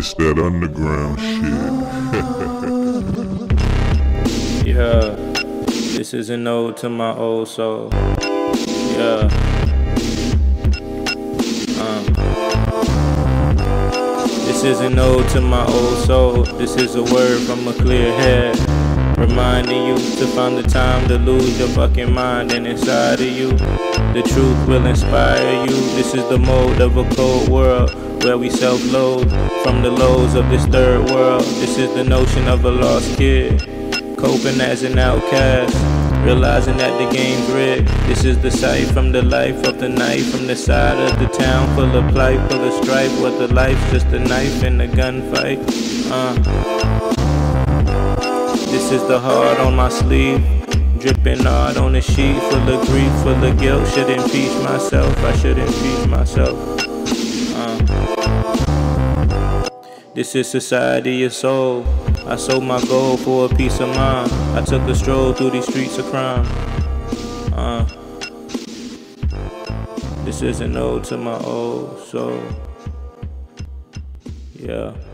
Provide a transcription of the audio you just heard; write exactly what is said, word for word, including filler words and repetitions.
It's that underground shit. Yeah, this is an ode to my old soul. Yeah. Um. This is an ode to my old soul. This is a word from a clear head, reminding you to find the time to lose your fucking mind, and inside of you the truth will inspire you. This is the mode of a cold world where we self-loathe from the lows of this third world. This is the notion of a lost kid, coping as an outcast, realizing that the game's rigged. This is the sight from the life of the knife from the side of the town, full of plight, full of strife, where the life's just a knife in a gunfight. Uh. This is the heart on my sleeve, dripping hard on the sheet, full of grief, full of guilt. Should impeach myself, I should impeach myself. Uh. This is society of soul. I sold my gold for a peace of mind. I took a stroll through these streets of crime. Uh. This is an ode to my old soul. Yeah.